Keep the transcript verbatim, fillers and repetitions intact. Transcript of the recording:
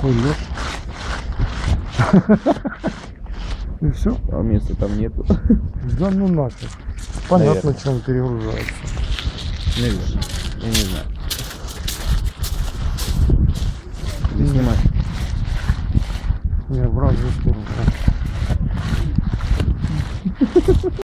плохой лед. И все. А места там нету. Да ну нафиг. Понятно, Наверное. что он перегружается. Наверное. Я не знаю. Ты снимай. Не, в разные стороны.